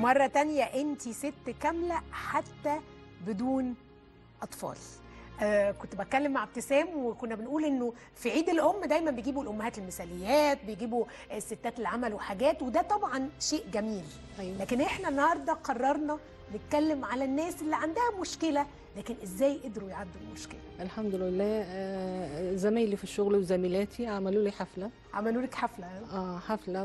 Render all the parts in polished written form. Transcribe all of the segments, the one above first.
مرة تانية انت ست كاملة حتى بدون أطفال. كنت بتكلم مع ابتسام وكنا بنقول انه في عيد الام دايما بيجيبوا الامهات المثاليات، بيجيبوا الستات اللي عملوا حاجات، وده طبعا شيء جميل. أيوة. لكن احنا النهارده قررنا نتكلم على الناس اللي عندها مشكله لكن ازاي قدروا يعدوا المشكله. الحمد لله. زمايلي في الشغل وزميلاتي عملوا لي حفله. عملوا لك حفله؟ حفله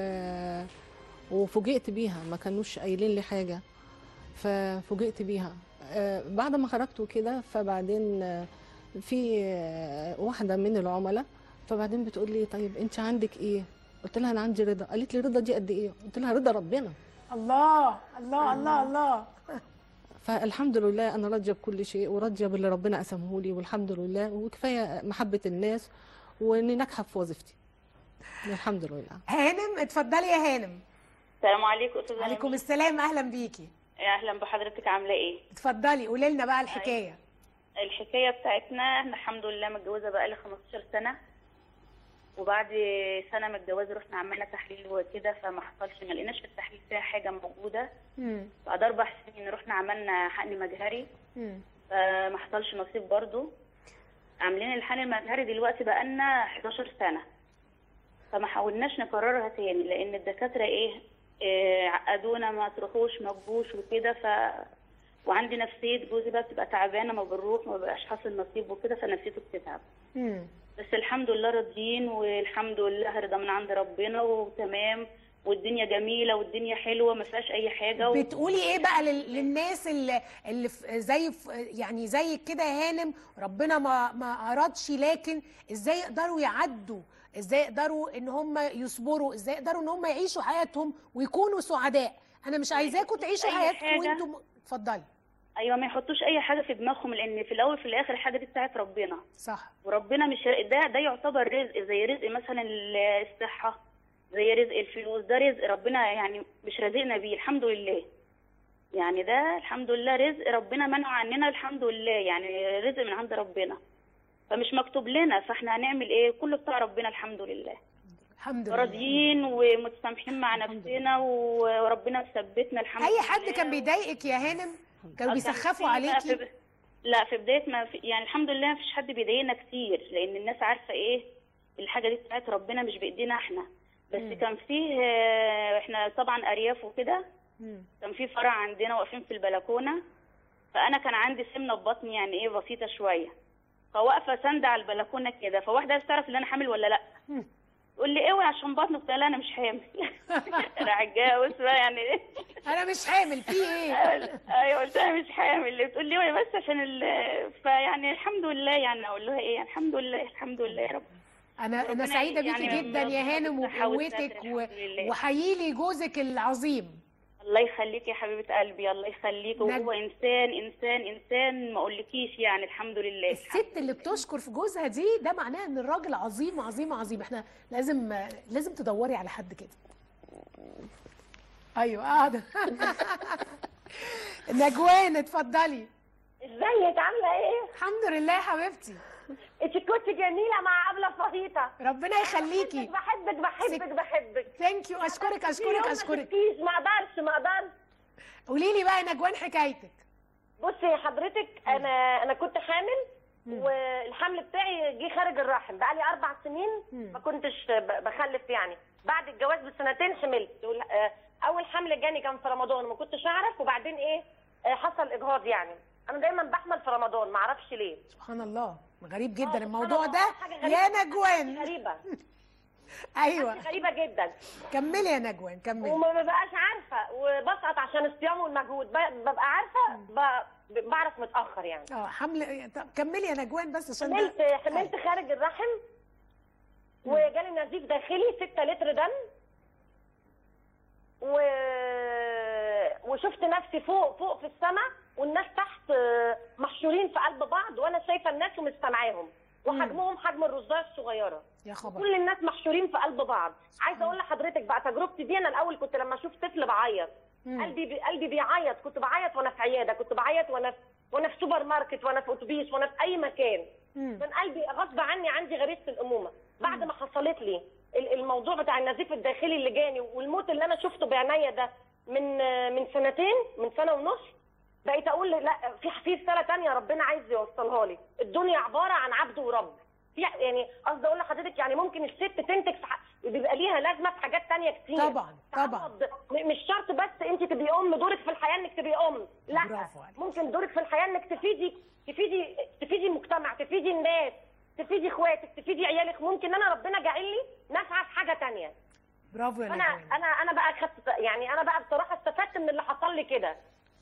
وفوجئت بيها، ما كانوش قايلين لي حاجه ففوجئت بيها. بعد ما خرجت وكده، فبعدين في واحده من العملاء، فبعدين بتقول لي طيب انت عندك ايه؟ قلت لها انا عندي رضا. قالت لي رضا دي قد ايه؟ قلت لها رضا ربنا. الله الله الله الله. فالحمد لله انا راضيه بكل شيء وراضيه باللي ربنا قسمه لي، والحمد لله، وكفايه محبه الناس واني ناجحه في وظيفتي الحمد لله. هانم اتفضلي يا هانم. السلام عليكم استاذه. وعليكم السلام، اهلا بيكي. اهلا بحضرتك، عامله ايه؟ اتفضلي قولي لنا بقى الحكايه. الحكايه بتاعتنا احنا الحمد لله متجوزه بقالي 15 سنه، وبعد سنه متجوزه رحنا عملنا تحليل وكده، فما حصلش، ما لقيناش في التحليل فيها حاجه موجوده. بعد 4 سنين رحنا عملنا حقن مجهري، فما حصلش نصيب برضو. عاملين الحقن المجهري دلوقتي بقالنا 11 سنه، فما حاولناش نكررها تاني لان الدكاتره عقدونا ما تروحوش ما تجوش وكده. وعندي نفسيه جوزي بقى بتبقى تعبانه، ما بنروح، ما بقاش حاصل نصيب وكده، فنفسيته بتتعب. بس الحمد لله راضيين، والحمد لله رضا من عند ربنا وتمام، والدنيا جميله والدنيا حلوه ما فيهاش اي حاجه. بتقولي ايه بقى للناس اللي يعني زي كده يا هانم، ربنا ما ارادش، لكن ازاي يقدروا يعدوا، ازاي يقدروا ان هم يصبروا، ازاي يقدروا ان هم يعيشوا حياتهم ويكونوا سعداء؟ انا مش عايزاكم تعيشوا حياتكم وانتم. اتفضلي. ايوه، ما يحطوش اي حاجه في دماغهم، لان في الاول في الاخر الحاجه دي بتاعت ربنا. صح. وربنا مش ده يعتبر رزق، زي رزق مثلا الصحه، زي رزق الفلوس، ده رزق ربنا يعني مش رزقنا بيه الحمد لله. يعني ده الحمد لله رزق ربنا منعه عننا الحمد لله، يعني رزق من عند ربنا، فمش مكتوب لنا، فاحنا هنعمل ايه؟ كله بتاع ربنا الحمد لله. الحمد لله. راضيين ومتسامحين مع نفسنا، وربنا مثبتنا الحمد لله. اي حد كان بيضايقك يا هانم؟ كانوا بيسخفوا عليكي؟ لا في بدايه ما يعني الحمد لله ما فيش حد بيضايقنا كتير، لان الناس عارفه ايه الحاجه دي بتاعت ربنا مش بايدينا احنا. بس كان فيه احنا طبعا ارياف وكده، كان في فرع عندنا واقفين في البلكونه، فانا كان عندي سمنه في بطني يعني ايه بسيطه شويه، فواقفه ساندة على البلكونه كده، فواحده عايزه تعرف ان انا حامل ولا لا، تقول لي اوعي عشان بطنك، قلت لها انا مش حامل. انا هتجوز بقى يعني ايه؟ انا مش حامل في ايه؟ ايوه قلت لها مش حامل، بتقول لي بس عشان فيعني الحمد لله، يعني اقول لها ايه؟ الحمد لله الحمد لله يا رب. انا سعيده بيكي يعني جدا يا هانم وبقوتك، وحييلي جوزك العظيم. الله يخليك يا حبيبه قلبي، الله يخليك. وهو انسان انسان انسان ما اقولكيش، يعني الحمد لله. الست اللي بتشكر في جوزها دي، ده معناه ان الراجل عظيم عظيم عظيم. احنا لازم تدوري على حد كده. ايوه قاعده. نجوان اتفضلي. ازيك عامله ايه؟ الحمد لله يا حبيبتي. انت كنت جميله مع قبله فهيطه. ربنا يخليكي. بحبك بحبك بحبك. ثانك يو. اشكرك اشكرك اشكرك. ما اقدرش. قولي لي بقى يا نجوان حكايتك. بصي يا حضرتك، انا كنت حامل، والحمل بتاعي جه خارج الرحم، بقى لي 4 سنين ما كنتش بخلف. يعني بعد الجواز ب2 حملت. اول حمل جاني كان في رمضان، ما كنتش اعرف، وبعدين حصل اجهاض. يعني انا دايما بحمل في رمضان، ما اعرفش ليه. سبحان الله، غريب جدا الموضوع ده يا نجوان. غريبه. ايوه غريبه جدا. كملي يا نجوان كملي. وما ببقاش عارفه، وبسقط عشان الصيام والمجهود، ببقى عارفه بعرف متاخر يعني. حمل. كملي يا نجوان بس عشان حملت خارج الرحم، وجالي نزيف داخلي 6 لتر دم، وشفت نفسي فوق في السماء، والناس تحت محشورين في قلب بعض، وانا شايفه الناس ومستمعاهم، وحجمهم حجم الرزايه الصغيره. يا خبر. كل الناس محشورين في قلب بعض. عايزه اقول لحضرتك بقى تجربتي دي، انا الاول كنت لما اشوف طفل بعيط، قلبي بيعيط. كنت بعيط وانا في عياده، كنت بعيط وانا في سوبر ماركت، وانا في اتوبيس، وانا في اي مكان. كان قلبي غصب عني، عندي غريزه الامومه. بعد ما حصلت لي الموضوع بتاع النزيف الداخلي اللي جاني، والموت اللي انا شفته بعينيا ده، من سنتين، من سنه ونص، بقيت اقول لا، في رساله ثانيه ربنا عايز يوصلها لي. الدنيا عباره عن عبد ورب. يعني قصدي اقول لحضرتك يعني ممكن الست تنتج بيبقى ليها لازمه في حاجات ثانيه كتير. طبعا طبعا. مش شرط بس انت تبقي ام، دورك في الحياه انك تبقي ام، لا، برافو عليك. ممكن دورك في الحياه انك تفيدي المجتمع، تفيدي الناس، تفيدي اخواتك، تفيدي عيالك. ممكن انا ربنا جاعل لي نافعه في حاجه ثانيه. برافو يا انا نجوان. انا بقى يعني انا بقى بصراحه استفدت من اللي حصل لي كده،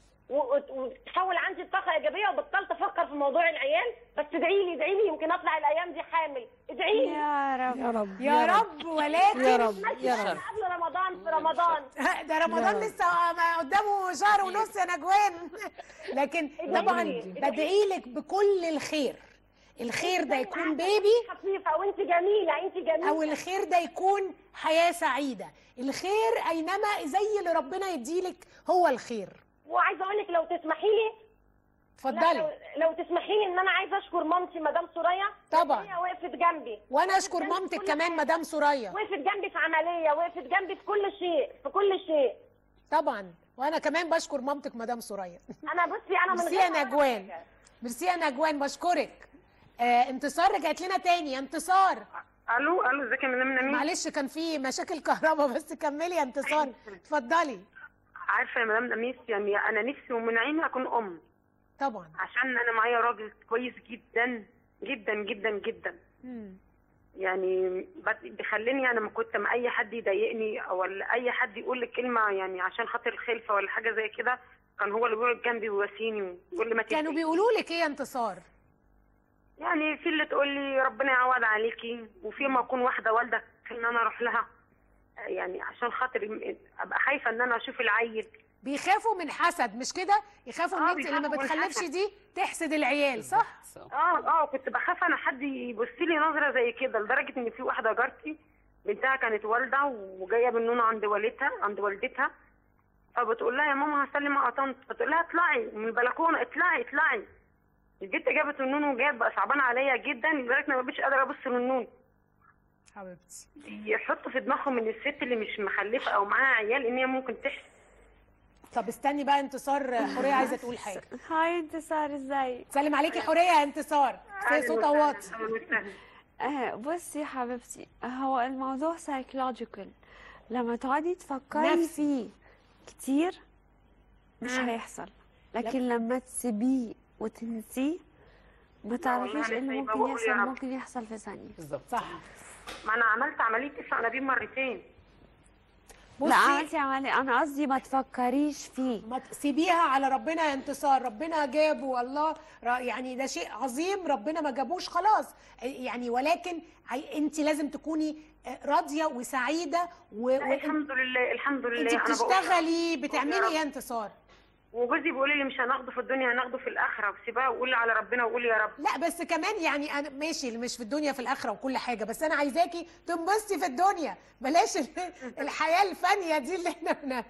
وتحول عندي طاقه ايجابيه، وبطلت افكر في موضوع العيال. بس ادعي لي يمكن اطلع الايام دي حامل. ادعي لي يا رب يا رب يا رب. ولكن يا رب يا رب. قبل رمضان، في رمضان ده رمضان لسه ما قدامه شهر ونص يا نجوان. لكن طبعا بدعي لك بكل الخير. الخير ده يكون بيبي خفيفه، وانت جميله، انت جميله، او الخير ده يكون حياه سعيده. الخير اينما زي اللي ربنا يديلك هو الخير. وعايزه اقول لك لو تسمحي لي، اتفضلي. لو تسمحي لي ان انا عايزه اشكر مامتي مدام سوريا. طبعا. هي وقفت جنبي، وانا اشكر مامتك كمان مدام سوريا. وقفت جنبي في عمليه، وقفت جنبي في كل شيء، في كل شيء. طبعا. وانا كمان بشكر مامتك مدام سوريا. انا بصي، انا من ميرسي غير يا نجوان. ميرسي يا نجوان، بشكرك. انتصار رجعت لنا تاني. يا انتصار. الو ازيك يا مدام نمير؟ معلش كان في مشاكل كهرباء، بس كملي يا انتصار. اتفضلي. عارفه يا مدام نميس، يعني انا نفسي ومن عيني اكون ام. طبعا. عشان انا معايا راجل كويس جدا جدا جدا جدا. يعني بيخليني انا ما كنت ما اي حد يضايقني او اي حد يقول لي كلمه يعني عشان خاطر الخلفه ولا حاجه زي كده، كان هو اللي بيقعد جنبي ويواسيني ويقول لي ما تقلقيش. كانوا بيقولوا لك ايه يا انتصار؟ يعني في اللي تقول لي ربنا يعوض عليكي، وفي ما اكون واحده والده ان انا اروح لها يعني عشان خاطر ابقى خايفه ان انا اشوف العيل. بيخافوا من حسد، مش كده؟ يخافوا ان انت بيخافوا لما من بتخلفش الحسد. دي تحسد العيال، صح؟ كنت بخاف انا حد يبص لي نظره زي كده، لدرجه ان في واحده جارتي بنتها كانت والده وجايه بالنونه عند والدتها، فبتقول لها يا ماما هسلم على طنط، فتقول لها اطلعي من البلكونه، اطلعي. البنت جابت النون وجات، بقى صعبان عليا جدا لدرجه ما بقتش قادره ابص للنون. حبيبتي. يحطوا في دماغهم ان الست اللي مش مخلفه او معاها عيال ان هي ممكن تحسد. طب استني بقى انتصار، حوريه عايزه تقول حاجه. هاي انتصار، ازاي؟ سلم عليكي حوريه يا انتصار، بس صوتها واطي. بصي يا حبيبتي، هو الموضوع سايكولوجيكال. لما تقعدي تفكري نفسي. فيه كتير مش هيحصل، لكن لما تسيبيه وتنسيه ما تعرفيش ايه اللي ممكن يحصل. ممكن يحصل في ثانيه. بالظبط، صح. ما انا عملت عمليه اسمع انابيب مرتين. لا عملتي انا قصدي ما تفكريش فيه، ما سيبيها على ربنا يا انتصار. ربنا جابه والله، يعني ده شيء عظيم. ربنا ما جابوش خلاص يعني، ولكن انت لازم تكوني راضيه وسعيده الحمد لله الحمد لله. انت بتشتغلي بتعملي ايه يا انتصار؟ وجوزي بيقول لي مش هناخده في الدنيا، هناخده في الاخره، وسيبها وقولي على ربنا وقولي يا رب. لا بس كمان يعني انا ماشي مش في الدنيا في الاخره وكل حاجه، بس انا عايزاكي تنبسطي في الدنيا، بلاش الحياه الفانيه دي اللي احنا فيها.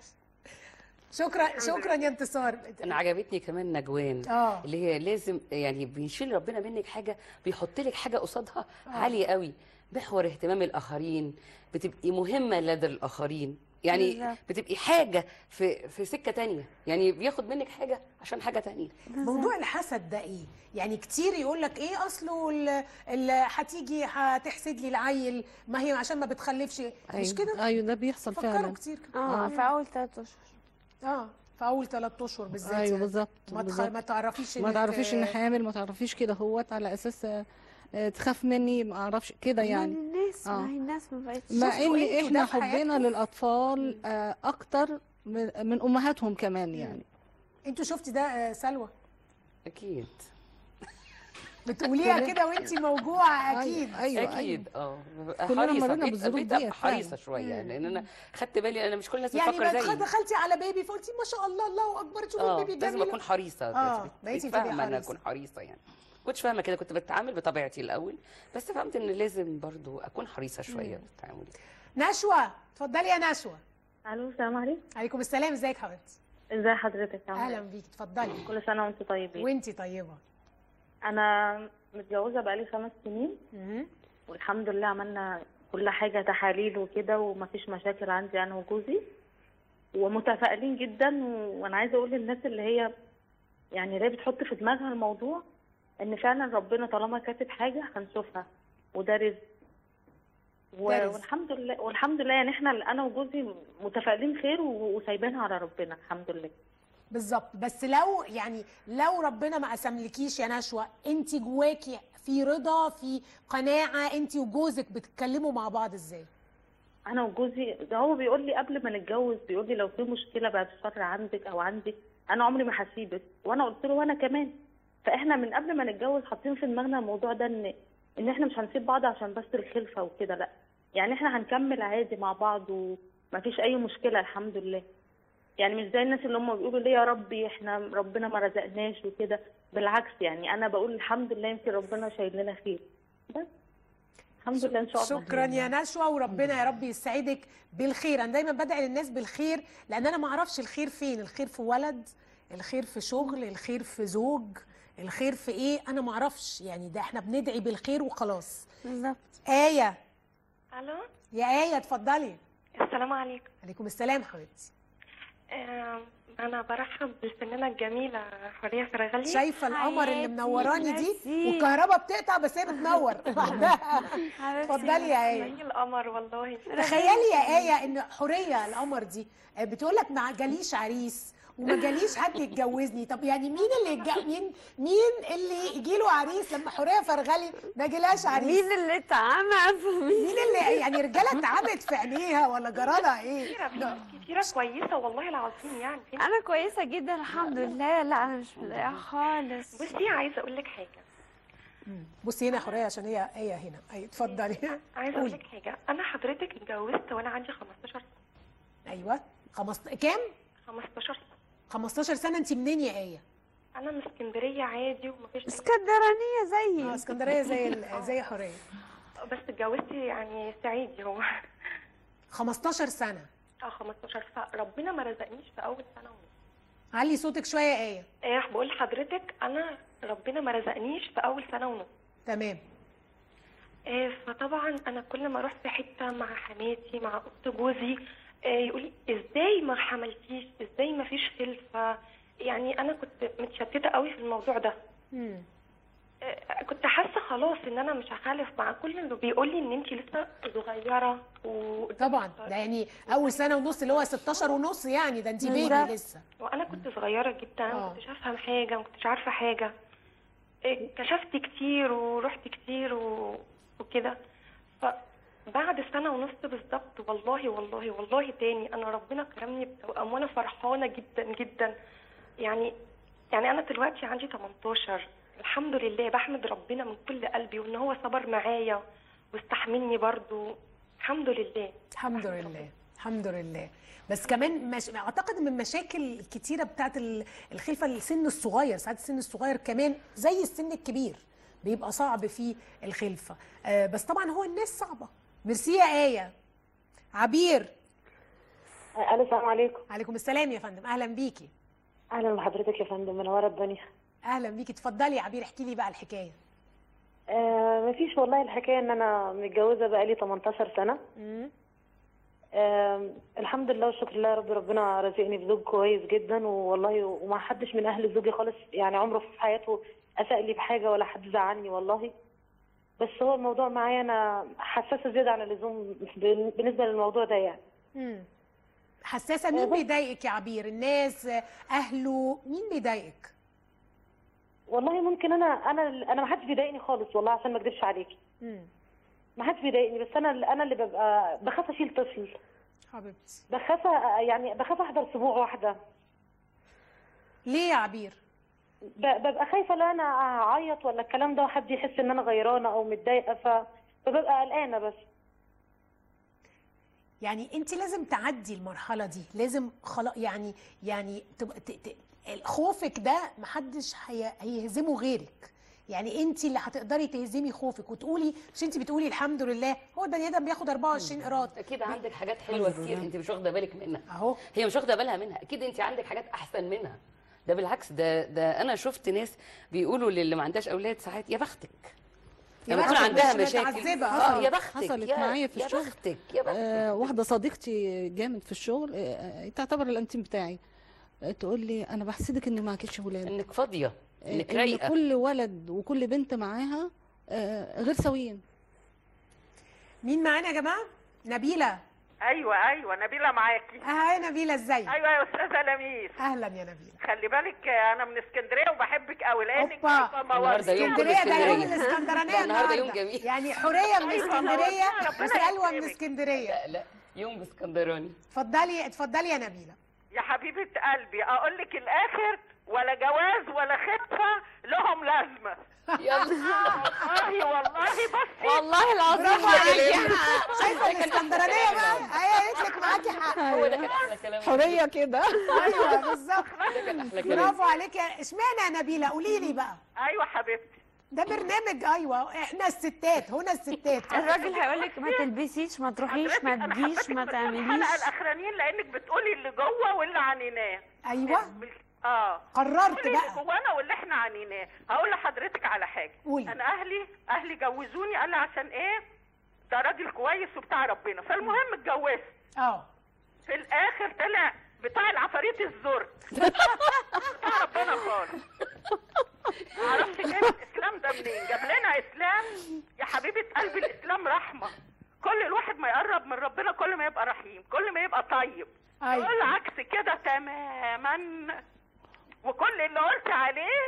شكرا يا انتصار. انا عجبتني كمان نجوان اللي هي لازم يعني بيشيل ربنا منك حاجه، بيحط لك حاجه قصادها عاليه قوي. محور اهتمام الاخرين، بتبقي مهمه لدى الاخرين، يعني بتبقي حاجه في سكه تانية، يعني بياخد منك حاجه عشان حاجه تانية. موضوع الحسد ده ايه؟ يعني كتير يقول لك ايه اصله هتيجي هتحسد لي العيل، ما هي عشان ما بتخلفش. أيوة. مش كده؟ ايوه ده بيحصل فعلا. فكروا كتير كده. في اول 3 اشهر. في اول 3 اشهر بالذات. ايوه يعني. بالظبط. ما تعرفيش ان حامل، ما تعرفيش كده هوت على اساس تخاف مني، ما اعرفش كده يعني. الناس ما هي الناس ما بقتش، مع ان احنا حبنا للاطفال اكتر من امهاتهم كمان يعني. انتوا شفتي ده سلوى؟ اكيد بتقوليها كده وانتي موجوعه. اكيد ايوه اكيد. كلنا مرينا حريصه بقيت حريصه شويه، لان انا خدت بالي انا مش كل الناس بتفكر زيي. يعني دخلتي على بيبي فقلتي ما شاء الله الله اكبر، شوفي البيبي جميل. لازم اكون حريصه. بقيتي فاهمه انا اكون حريصه يعني. كنتش فاهمه كده، كنت بتعامل بطبيعتي الاول، بس فهمت ان لازم برضو اكون حريصه شويه في التعامل. نشوى، اتفضلي يا نشوى. الو السلام عليكم. عليكم السلام، ازيك حبيبتي؟ ازي حضرتك؟ اهلا بيكي، اتفضلي. كل سنه وانتم طيبين. وانتي طيبه. انا متجوزه بقالي 5 سنين والحمد لله عملنا كل حاجه، تحاليل وكده، ومفيش مشاكل عندي انا وجوزي. ومتفائلين جدا. وانا عايزه اقول للناس اللي هي يعني اللي هي بتحط في دماغها الموضوع ان فعلا ربنا طالما كاتب حاجه هنشوفها، وده رزق. والحمد لله، والحمد لله يعني احنا انا وجوزي متفائلين خير وسايبينها على ربنا الحمد لله. بالظبط. بس لو يعني لو ربنا ما قسملكيش يا نشوى، انت جواكي في رضا، في قناعه، انت وجوزك بتتكلموا مع بعض ازاي؟ انا وجوزي ده هو بيقول لي قبل ما نتجوز، بيقول لي لو في مشكله بعد الشر عندك او عندي انا عمري ما هسيبك، وانا قلت له وانا كمان. فاحنا من قبل ما نتجوز حاطين في دماغنا الموضوع ده ان احنا مش هنسيب بعض عشان بس الخلفه وكده، لا يعني احنا هنكمل عادي مع بعض ومفيش اي مشكله الحمد لله. يعني مش زي الناس اللي هم بيقولوا ليه يا ربي احنا ربنا ما رزقناش وكده، بالعكس يعني انا بقول الحمد لله يمكن ربنا شايل لنا خير بس. الحمد لله ان شاء الله. شكرا يا نشوى، وربنا يا رب يسعدك بالخير. انا دايما بدعي للناس بالخير، لان انا ما اعرفش الخير فين. الخير في ولد، الخير في شغل، الخير في زوج، الخير في ايه، انا ما اعرفش. يعني ده احنا بندعي بالخير وخلاص. بالظبط. آية. الو يا آية اتفضلي. السلام عليكم. عليكم السلام حبيبتي. انا برحب بالفنانه الجميله حوريه فرغلي. شايفه القمر اللي منوراني دي، والكهرباء بتقطع بس هي بتنور اتفضلي يا آية. زي القمر والله. تخيلي يا آية ان حوريه القمر دي بتقول لك ما جاليش عريس وما جاليش حد يتجوزني. طب يعني مين مين اللي يجي له عريس لما حوريه فرغلي ما جالهاش عريس؟ مين اللي اتعمى مين اللي يعني رجاله اتعمت في عينيها ولا جرالها ايه؟ كتيره كويسه والله العظيم. يعني انا كويسه جدا الحمد لله. لا انا مش مضايقه خالص. بصي عايزه اقول لك حاجه. بصي هنا حوريه عشان هي هنا. اي اتفضلي. عايزه اقول لك حاجه. انا حضرتك اتجوزت وانا عندي 15 سنه. ايوه كام؟ 15 سنه. 15 سنه. انت منين يا آية؟ انا من اسكندريه عادي ومفيش. اسكندرانيه زيي. اسكندريه زي حوريه. بس اتجوزت يعني صعيدي هو. 15 سنه. 15. فربنا ما رزقنيش في اول سنه ونص. علي صوتك شويه يا آية. بقول لحضرتك انا ربنا ما رزقنيش في اول سنه ونص. تمام. فطبعا انا كل ما اروح في حته مع حماتي مع اخت جوزي يقولي ازاي ما حملتيش، ازاي ما فيش خلفه. يعني انا كنت متشتته قوي في الموضوع ده. كنت حاسه خلاص ان انا مش هخالف مع كل اللي بيقول لي ان انت لسه صغيره. طبعا ده يعني اول سنه ونص اللي هو 16 ونص، يعني ده انت بيبي لسه. وانا كنت صغيره جدا، ما كنتش افهم حاجه، ما كنتش عارفه حاجه. كشفت كتير ورحت كتير وكده. فبعد سنه ونص بالظبط والله والله والله تاني انا ربنا كرمني بتوأم وانا فرحانه جدا جدا. يعني انا دلوقتي عندي 18. الحمد لله بحمد ربنا من كل قلبي وان هو صبر معايا واستحملني برضو. الحمد لله. الحمد لله. الحمد لله. بس كمان اعتقد من المشاكل الكتيره بتاعت الخلفه السن الصغير، ساعات السن الصغير كمان زي السن الكبير بيبقى صعب فيه الخلفه. بس طبعا هو الناس صعبه. ميرسي يا آية. عبير. السلام عليكم. عليكم السلام يا فندم، اهلا بيكي. اهلا بحضرتك يا فندم، منوره الدنيا. اهلا بيكي. اتفضلي يا عبير، احكي لي بقى الحكايه. مفيش والله. الحكايه ان انا متجوزه بقالي 18 سنه. الحمد لله والشكر لله ربنا رزقني بزوج كويس جدا والله، وما حدش من اهل زوجي خالص يعني عمره في حياته اساء لي بحاجه ولا حد زعلني والله. بس هو الموضوع معايا انا حساسه زياده عن اللزوم بالنسبه للموضوع ده يعني. حساسه. مين بيضايقك يا عبير؟ الناس، اهله، مين بيضايقك؟ والله ممكن انا ما حدش بيضايقني خالص والله عشان ما اكذبش عليكي. ما حدش بيضايقني، بس انا اللي ببقى بخاف اشيل طفل حبيبتي. بخاف احضر سبوع واحده. ليه يا عبير؟ ببقى خايفه لو انا اعيط ولا الكلام ده وحد يحس ان انا غيرانه او متضايقه، فببقى قلقانه. بس يعني انت لازم تعدي المرحله دي، لازم خلاص يعني تبقى خوفك ده محدش هيهزمه غيرك. يعني انت اللي هتقدري تهزمي خوفك وتقولي، مش انت بتقولي الحمد لله هو البني ادم بياخد 24 قيراط. اكيد عندك حاجات حلوه كتير انت مش واخده بالك منها اهو. هي مش واخده بالها منها، اكيد انت عندك حاجات احسن منها. ده بالعكس، ده انا شفت ناس بيقولوا للي ما عندهاش اولاد ساعات يا بختك. لما يكون عندها مشاكل حصلت يا بختك حصلت معايا في الشغل. يا بختك يا بختك. واحده صديقتي جامد في الشغل، تعتبر الانتيم بتاعي، تقول لي انا بحسدك ان معكيش ولاد، انك فاضيه، انك إن رايقه، كل ولد وكل بنت معاها غير سويين. مين معانا يا جماعه؟ نبيله. ايوه نبيله معاكي. يا نبيله ازيك؟ ايوه يا استاذه لميس. اهلا يا نبيله. خلي بالك انا من اسكندريه وبحبك قوي لانك النهارده يوم اسكندريه ده يوم الاسكندرانيه النهارده يوم جميل، يعني حوريه من اسكندريه وسلوى من اسكندريه. لا يوم اسكندراني. اتفضلي يا نبيله. يا حبيبه قلبي اقول لك الاخر، ولا جواز ولا خطه لهم لازمه. يلا والله بصي والله العظيم شايفه الاسكندرانيه بقى هي قالت لك معاكي حق. هو ده كان احلى كلام، حوريه كده. ايوه بالظبط، ده كان احلى كلام. برافو عليك. اشمعنى يا نبيله؟ قولي لي بقى. ايوه حبيبتي، ده برنامج ايوه احنا الستات هنا الستات. الراجل هيقول لك ما تلبسيش، ما تروحيش، ما تجيش، ما تعمليش. الحلقه الاخرانيين لانك بتقولي اللي جوه واللي عنيناه. ايوه قررت بقى اللي جوانا واللي احنا عنيناه. هقول لحضرتك على حاجه. قولي. انا اهلي جوزوني، قال لي عشان ايه؟ ده راجل كويس وبتاع ربنا، فالمهم اتجوزت. في الاخر طلع بتاع العفاريت الزرق بتاع ربنا خالص. معرفش جايب الاسلام ده منين، جاب لنا اسلام يا حبيبه قلبي. الاسلام رحمه، كل الواحد ما يقرب من ربنا كل ما يبقى رحيم، كل ما يبقى طيب. كل عكس كده تماما، وكل اللي قلت عليه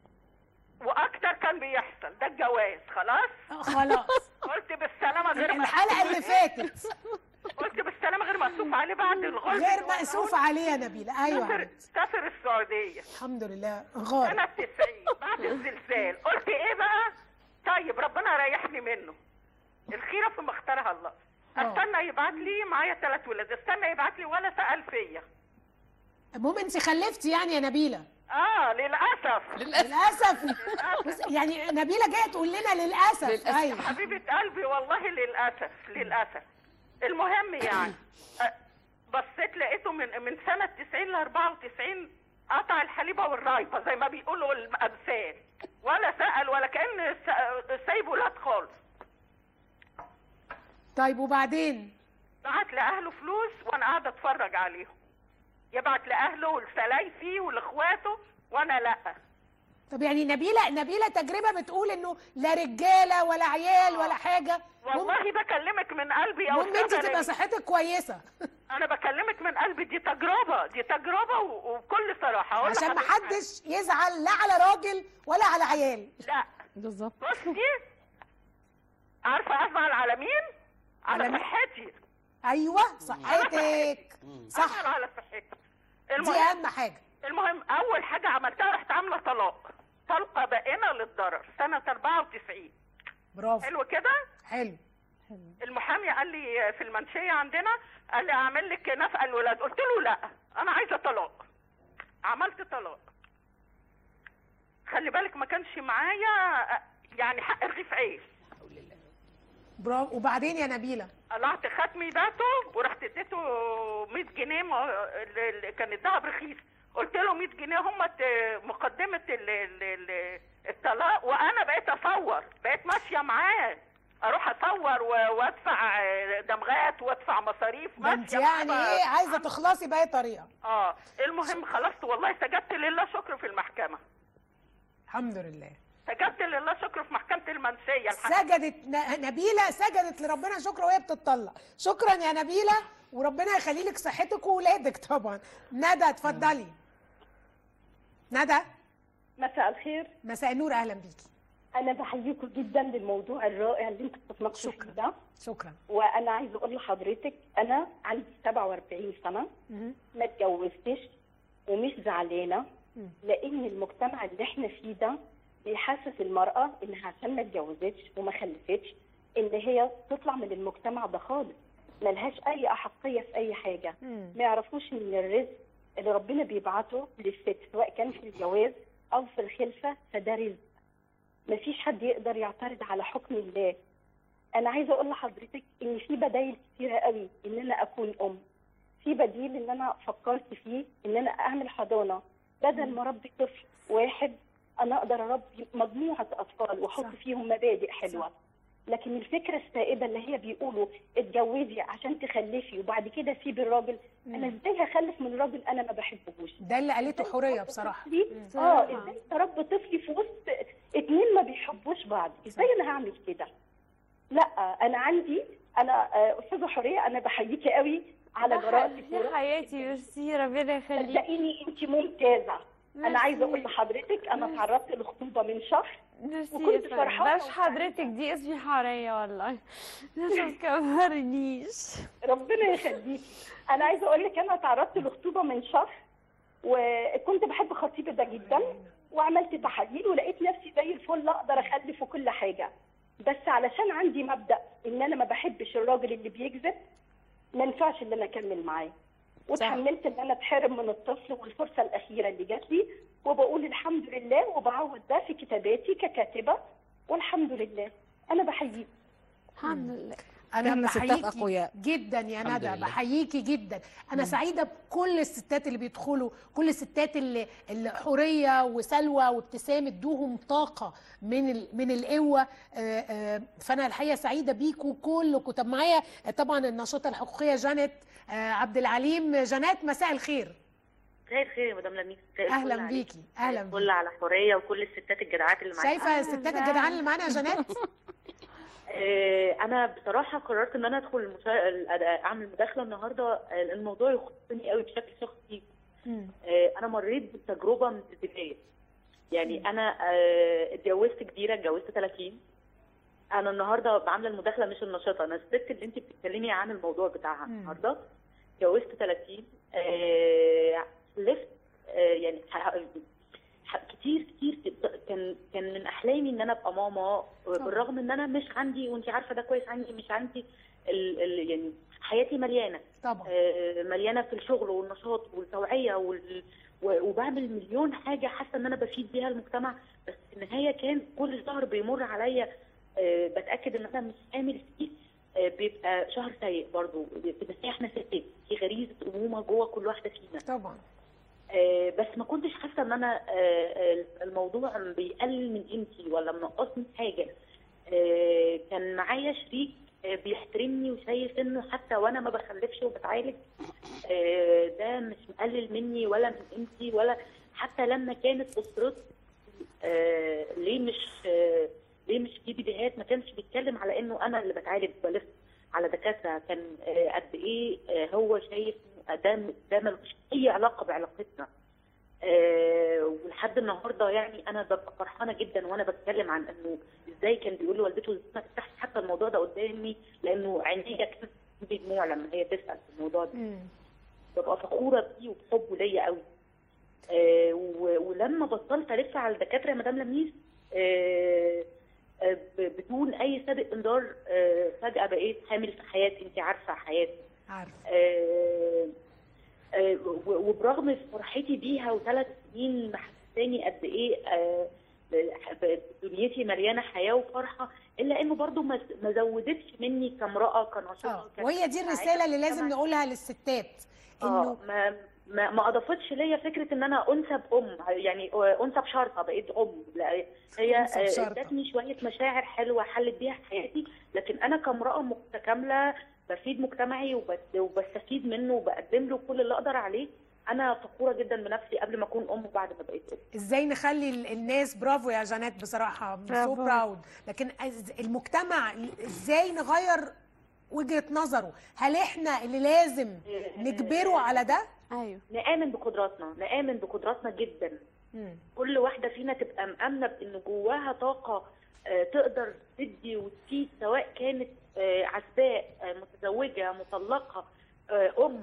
واكتر كان بيحصل. ده الجواز خلاص. قلت بالسلامه غير الحلقه اللي فاتت قلت بالسلامه غير مأسوف عليه بعد الغلط. غير مأسوف عليه يا نبيله. ايوه سافر السعوديه الحمد لله غار سنه 90 بعد الزلزال. قلت ايه بقى؟ طيب ربنا ريحني منه، الخيره فيما اختارها الله. استنى يبعت لي معايا 3 ولاد، استنى يبعت لي ولا سأل فيا. المهم انت خلفتي يعني يا نبيله؟ للاسف يعني نبيله جايه تقول لنا للاسف. ايوه حبيبه قلبي والله للاسف. المهم يعني بصيت لقيته من سنه 90 ل 94 قطع الحليبه والرايبه زي ما بيقولوا الامثال، ولا سأل ولا كأن سايب ولاد خالص. طيب وبعدين؟ بعت لاهله فلوس وانا قاعده اتفرج عليهم، يبعت لاهله ولسلايفي ولاخواته وانا لا. طب يعني نبيله تجربه بتقول انه لا رجاله ولا عيال ولا حاجه. والله بكلمك من قلبي يا استاذه. انت تبقى صحتك كويسه. انا بكلمك من قلبي، دي تجربه وبكل صراحه. عشان ما حدش يزعل لا على راجل ولا على عيال. لا بالظبط. بصي عارفه ازعل على مين؟ على صحتي. ايوه صحتك صح، على صحتي دي اهم حاجه. المهم اول حاجه عملتها رحت عامله طلقه بائنه للضرر سنه 94. برافو. حلو كده؟ حلو. المحامي قال لي في المنشيه عندنا، قال لي اعمل لك نفقه الولاد. قلت له لا انا عايزه طلاق. عملت طلاق. خلي بالك ما كانش معايا يعني حق رغيف عيش. برافو. وبعدين يا نبيله؟ قلعت ختمي باته ورحت اديته 100 جنيه كان الدهب رخيص. قلت له 100 جنيه هم مقدمه الطلاق، وانا بقيت اصور، بقيت ماشيه معاه اروح اصور وادفع دمغات وادفع مصاريف ماشيه. يعني ايه عايزه تخلصي باي طريقه؟ المهم خلصت والله، سجدت لله شكر في المحكمه. الحمد لله. سجدت لله شكر في محكمه المنشيه. سجدت نبيله، سجدت لربنا شكر وهي بتطلق. شكرا يا نبيله، وربنا يخلي لك صحتك واولادك طبعا. ندى اتفضلي. ندى. مساء الخير. مساء النور، اهلا بيكي. انا بحييكم جدا للموضوع الرائع اللي انتوا بتتناقشوا فيه ده. شكرا. وانا عايزه اقول لحضرتك انا عندي 47 سنه، ما اتجوزتش ومش زعلانه، لان المجتمع اللي احنا فيه ده بيحسس المراه انها عشان ما اتجوزتش وما خلفتش ان هي تطلع من المجتمع ده خالص، ملهاش اي احقيه في اي حاجه. ما يعرفوش ان الرزق اللي ربنا بيبعته للست سواء كان في الجواز او في الخلفه فده رزق، مفيش حد يقدر يعترض على حكم الله. انا عايزه اقول لحضرتك ان في بدايل كتيره قوي ان انا اكون ام. في بديل ان انا فكرت فيه ان انا اعمل حضانه بدل ما اربي طفل واحد انا اقدر اربي مجموعه اطفال واحط فيهم مبادئ حلوه. لكن الفكره السائده اللي هي بيقولوا اتجوزي عشان تخلفي وبعد كده سيبي الراجل، انا ازاي هخلف من راجل انا ما بحبهوش؟ ده اللي قالته حوريه بصراحه. ازاي تربي طفلي في وسط اتنين ما بيحبوش بعض؟ ازاي انا هعمل كده؟ لا انا عندي استاذه حوريه انا بحييكي قوي على جرأتك يا حياتي. ميرسي، ربنا يخليك. صدقيني انت ممتازه. انا عايزه اقول لحضرتك انا اتعرضت لخطوبه من شهر وكنت فرحانه. بلاش حضرتك دي، اسمي حوريه والله. ما تكبرنيش. ربنا يخليكي. انا عايزه اقول لك انا اتعرضت لخطوبه من شهر وكنت بحب خطيبي ده جدا وعملت تحاليل ولقيت نفسي زي الفل اقدر اخلف وكل حاجه، بس علشان عندي مبدأ ان انا ما بحبش الراجل اللي بيكذب ما ينفعش ان انا اكمل معاه، وتحملت ان انا اتحرم من الطفل والفرصه الاخيره اللي جات لي، وبقول الحمد لله وبعوض ده في كتاباتي ككاتبه والحمد لله. انا بحييك. الحمد لله. انا بحييكي جدا يا ندى، بحييكي جدا. انا سعيده بكل الستات اللي بيدخلوا، كل الستات اللي حوريه وسلوى وابتسام ادوهم طاقه من القوه. فانا الحقيقه سعيده بيكوا كلكم. طب معايا طبعا الناشطه الحقوقيه جانيت عبد العليم. جانيت مساء الخير. مساء الخير يا مدام لميس. اهلا بيكي. اهلا بيكي. كل على حوريه وكل الستات الجدعات اللي معانا. شايفه الستات الجدعان اللي معانا يا جانيت؟ انا بصراحه قررت ان انا ادخل اعمل مداخله النهارده. الموضوع يخصني قوي بشكل شخصي. انا مريت بالتجربه من البدايه. يعني انا اتجوزت كبيره، اتجوزت 30. انا النهارده عامله المداخله مش النشاطه، انا الست اللي انت بتتكلمي عن الموضوع بتاعها النهارده. اتجوزت 30 خلفت يعني كتير كان من احلامي ان انا ابقى ماما، بالرغم ان انا مش عندي، وانت عارفه ده كويس عني، مش عندي يعني حياتي مليانه طبعا، مليانه في الشغل والنشاط والتوعيه وبعمل مليون حاجه حاسه ان انا بفيد بيها المجتمع. بس في النهايه كان كل شهر بيمر عليا بتاكد ان انا مش عامل فيه بيبقى شهر سيء برضه. بس احنا ستات في غريزه امومه جوه كل واحده فينا طبعا. بس ما كنتش حاسه ان انا الموضوع بيقلل من قيمتي ولا منقصني حاجه. كان معايا شريك بيحترمني وشايف انه حتى وانا ما بخلفش وبتعالج ده مش مقلل مني ولا من قيمتي، ولا حتى لما كانت اسرتي ليه مش في بدايات ما كانش بيتكلم على انه انا اللي بتعالج وبلف على دكاتره. كان قد ايه هو شايف ده ملوش اي علاقه بعلاقتنا. ولحد النهارده يعني انا ببقى فرحانه جدا وانا بتكلم عن انه ازاي كان بيقول لوالدته ما تفتحش حتى الموضوع ده قدامي، لانه عينيها كانت بدموع لما هي تسال في الموضوع ده. ببقى فخوره بيه وبحبه ليا قوي. ولما بطلت الف على الدكاتره يا مدام لميس بدون اي سابق انذار فجاه بقيت حامل في حياتي. انت عارفه حياتي، عارفه. وبرغم فرحتي بيها و3 سنين محسساني قد ايه دنيتي مليانه حياه وفرحه، الا انه برضو ما زودتش مني كامراه كنشاطه. وهي دي الرساله اللي لازم نقولها للستات، انه ما اضافتش ليا فكره ان انا انثى بام، يعني انثى بشرطه بقيت ام. لا هي ادتني شويه مشاعر حلوه حلت بيها حياتي، لكن انا كامراه متكامله بفيد مجتمعي وبستفيد منه وبقدم له كل اللي اقدر عليه. انا فخوره جدا بنفسي قبل ما اكون ام وبعد ما بقيت ام. ازاي نخلي الناس، برافو يا جانيت بصراحه، سو براود. لكن المجتمع ازاي نغير وجهه نظره؟ هل احنا اللي لازم نجبره على ده؟ ايوه، نآمن بقدراتنا جدا. كل واحده فينا تبقى مآمنه بان جواها طاقه تقدر تدي وتفيد، سواء كانت عزباء، متزوجه، مطلقه، ام،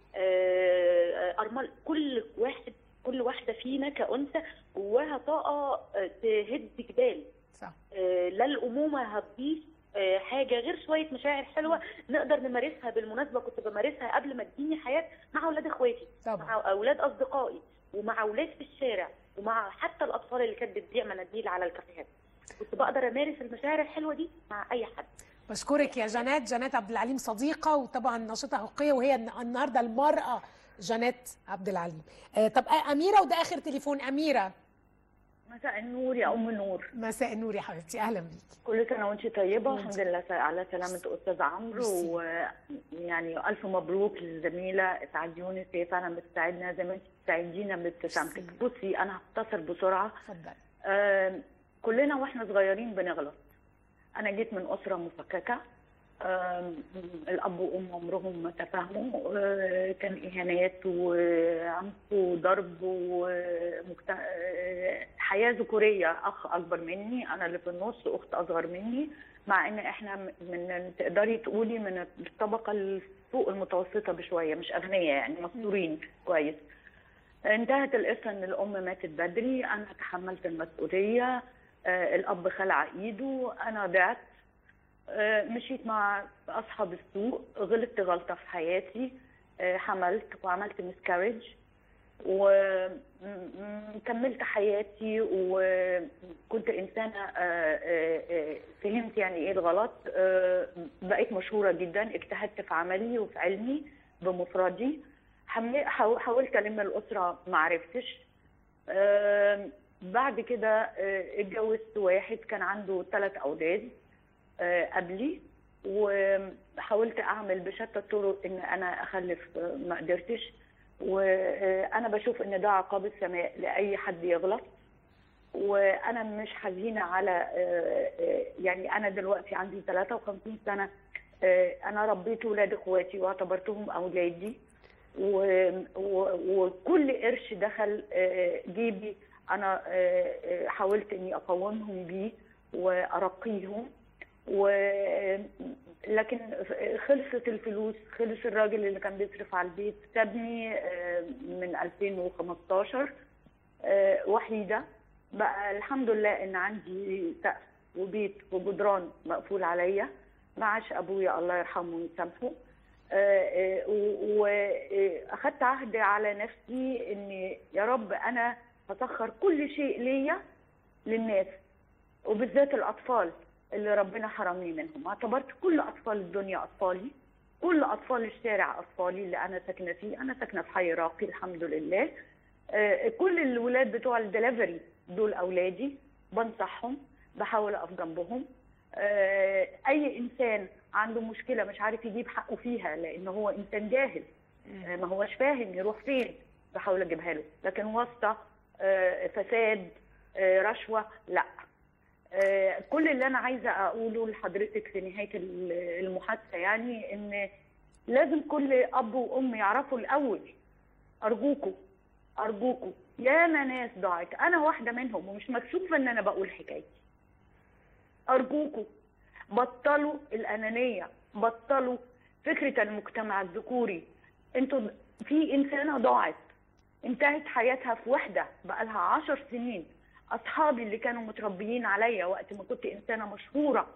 ارمل. كل واحده فينا كأنثى جواها طاقه تهد جبال. صح. لا الامومه هتضيف حاجه غير شويه مشاعر حلوه نقدر نمارسها. بالمناسبه كنت بمارسها قبل ما تجيني حياه مع اولاد اخواتي، مع اولاد اصدقائي، ومع اولاد في الشارع، ومع حتى الاطفال اللي كانت بتبيع مناديل على الكافيهات. كنت بقدر امارس المشاعر الحلوه دي مع اي حد. بشكرك يا جانيت عبد العليم، صديقه وطبعا ناشطه حقوقيه، وهي النهارده المراه جانيت عبد العليم. طب اميره، وده اخر تليفون. اميره مساء النور يا ام نور. مساء النور يا حبيبتي، اهلا بيكي. كل سنه وانت طيبه. الحمد لله على سلامه استاذ عمرو، ويعني الف مبروك للزميله اسعاد يونس. هي فعلا بتساعدنا زي ما انت بتساعدينا بابتسامتك. بصي انا هختصر بسرعه. اتفضلي. كلنا واحنا صغيرين بنغلط. انا جيت من اسره مفككه، الاب وام عمرهم ما تفاهموا، كان اهانات وعنف وضرب حياه ذكوريه. اخ اكبر مني، انا اللي في النص، اخت اصغر مني، مع ان احنا من تقدري تقولي من الطبقه فوق المتوسطه بشويه، مش اغنياء يعني، مستورين كويس. انتهت القصه ان الام ماتت بدري، انا تحملت المسؤوليه، الاب خلع ايده، انا ضعت، مشيت مع اصحاب السوق، غلطت غلطه في حياتي، حملت وعملت مسكاريج وكملت حياتي، وكنت انسانه فهمت يعني ايه الغلط. بقيت مشهوره جدا، اجتهدت في عملي وفي علمي بمفردي، حاولت الم الاسره ما عرفتش. بعد كده اتجوزت واحد كان عنده 3 اولاد قبلي، وحاولت اعمل بشتى الطرق ان انا اخلف، ما قدرتش. وانا بشوف ان ده عقاب السماء لاي حد يغلط، وانا مش حزينه على يعني انا دلوقتي عندي 53 سنه، انا ربيت ولاد اخواتي واعتبرتهم اولادي، وكل قرش دخل جيبي انا حاولت اني اقومهم بيه وارقيهم، لكن خلصت الفلوس، خلص الراجل اللي كان بيصرف على البيت، سابني من 2015 وحيده. بقى الحمد لله ان عندي سقف وبيت وجدران مقفول عليا، معاش ابويا الله يرحمه ويسامحه. واخدت عهد على نفسي ان يا رب انا هسخر كل شيء ليا للناس، وبالذات الاطفال اللي ربنا حرمني منهم. اعتبرت كل اطفال الدنيا اطفالي، كل اطفال الشارع اطفالي اللي انا ساكنه فيه. انا ساكنه في حي راقي الحمد لله. كل الولاد بتوع الدليفري دول اولادي، بنصحهم، بحاول اقف جنبهم. اي انسان عنده مشكله مش عارف يجيب حقه فيها لان هو انسان جاهل، ما هوش فاهم يروح فين، بحاول اجيبها له. لكن واسطه، فساد، رشوه، لا. كل اللي انا عايزه اقوله لحضرتك في نهايه المحادثه يعني ان لازم كل اب وام يعرفوا الاول. ارجوكوا ارجوكوا، ياما ناس ضاعت، انا واحده منهم ومش مكسوفه ان انا بقول حكايتي. ارجوكوا بطلوا الانانيه، بطلوا فكره المجتمع الذكوري. انتوا في انسانه ضاعت، انتهت حياتها في وحده بقالها 10 سنين. اصحابي اللي كانوا متربيين عليا وقت ما كنت انسانه مشهوره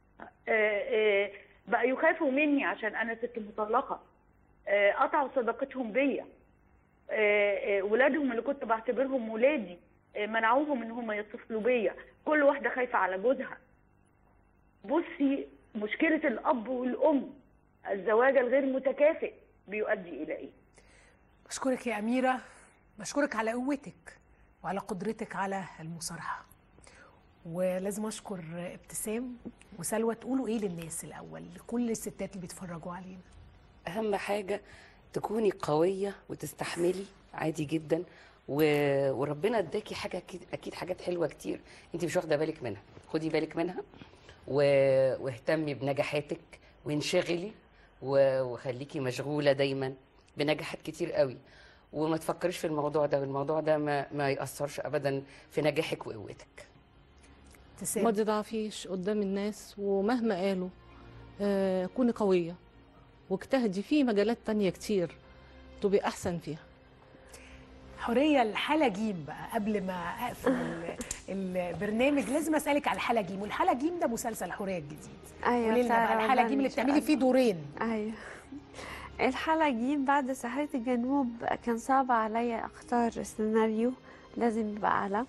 بقى يخافوا مني عشان انا ست مطلقه، قطعوا صداقتهم بيا. ولادهم اللي كنت بعتبرهم ولادي منعوهم ان هم يتصلوا بيا. كل واحده خايفه على جوزها. بصي مشكله الاب والام، الزواج الغير متكافئ بيؤدي الى ايه؟ بشكرك يا اميره، بشكرك على قوتك وعلى قدرتك على المصارحه. ولازم اشكر ابتسام وسلوى. تقولوا ايه للناس الاول، لكل الستات اللي بيتفرجوا علينا؟ اهم حاجه تكوني قويه وتستحملي عادي جدا، وربنا اداكي حاجه اكيد حاجات حلوه كتير انت مش واخده بالك منها. خدي بالك منها واهتمي بنجاحاتك وانشغلي وخليكي مشغوله دايما بنجاحات كتير قوي، وما تفكريش في الموضوع ده، والموضوع ده ما يأثرش ابدا في نجاحك وقوتك. ما تضعفيش قدام الناس، ومهما قالوا كوني قويه واجتهدي في مجالات تانية كتير تبقي احسن فيها. حوريه، الحالة جيم بقى قبل ما اقفل البرنامج لازم اسالك على الحالة جيم. والحالة جيم ده مسلسل حوريه الجديد. ايوه، قولي لنا بقى الحالة جيم اللي بتعملي فيه دورين. ايوه، الحالة جيم بعد ساحرة الجنوب كان صعب عليا اختار سيناريو لازم يبقى اعلى.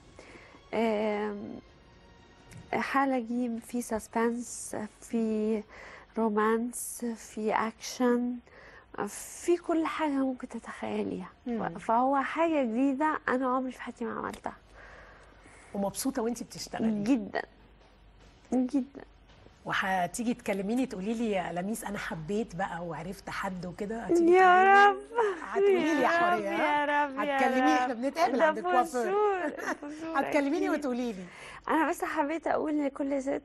حالة جيم في سسبنس، في رومانس، في اكشن، في كل حاجة ممكن تتخيليها. فهو حاجة جديدة أنا عمري في حياتي ما عملتها. ومبسوطه وانت بتشتغلي جدا جدا. وهتيجي تكلميني تقولي لي يا لميس انا حبيت بقى وعرفت حد وكده، يا رب هتقولي لي يا حوريه يا رب هتكلميني، احنا بنتقابل عند الكوافير هتكلميني وتقولي لي. انا بس حبيت اقول لكل ست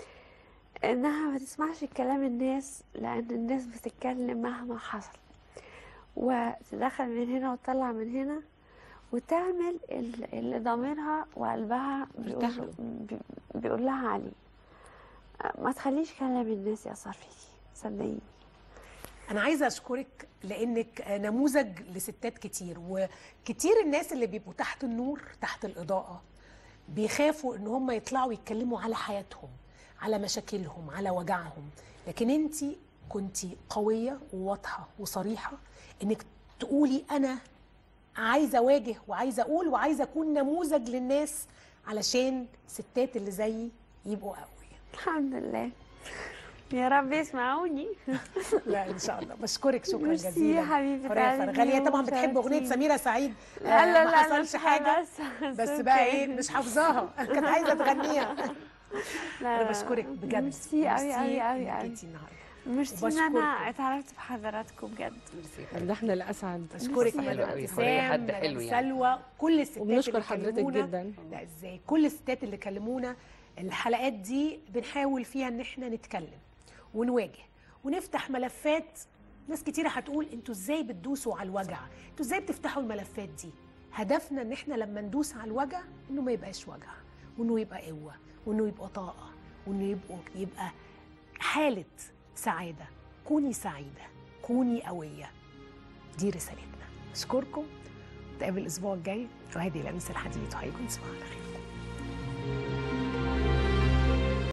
انها ما تسمعش كلام الناس، لان الناس بتتكلم مهما حصل، وتدخل من هنا وتطلع من هنا وتعمل اللي ضميرها وقلبها بيقول لها عليه. ما تخليش كلام الناس يأثر فيكي، صدقيني. أنا عايزة أشكرك لأنك نموذج لستات كتير، وكتير الناس اللي بيبقوا تحت النور تحت الإضاءة بيخافوا إن هم يطلعوا يتكلموا على حياتهم، على مشاكلهم، على وجعهم، لكن أنتي كنتي قوية وواضحة وصريحة إنك تقولي أنا عايزة أواجه وعايزة أقول وعايزة أكون نموذج للناس علشان ستات اللي زيي يبقوا قوي. الحمد لله، يا رب يسمعوني. لا ان شاء الله. بشكرك شكرا جزيلا يا حبيبه فرغاليه. طبعا بتحب اغنيه سميره سعيد. لا لا لا ما حصلش حاجه بس بقى ايه مش حافظاها كانت عايزه تغنيها. انا بشكرك بجد. ميرسي قوي قوي قوي قوي. جيتي النهارده. ميرسي ان انا اتعرفت بحضراتكم بجد. ده احنا الاسعد. بشكرك يا ابتسام سلوى كل الستات وبنشكر حضرتك جدا. لا ازاي كل الستات اللي كلمونا. الحلقات دي بنحاول فيها ان احنا نتكلم ونواجه ونفتح ملفات. ناس كتيرة هتقول انتوا ازاي بتدوسوا على الوجع، انتوا ازاي بتفتحوا الملفات دي. هدفنا ان احنا لما ندوس على الوجع انه ما يبقاش وجع، وانه يبقى قوة، وانه يبقى طاقة، وانه يبقى حالة سعادة. كوني سعيدة، كوني قوية، دي رسالتنا. اشكركم، نتقابل الاسبوع الجاي وهذه لميس الحديد، وهيكون صباح على خير.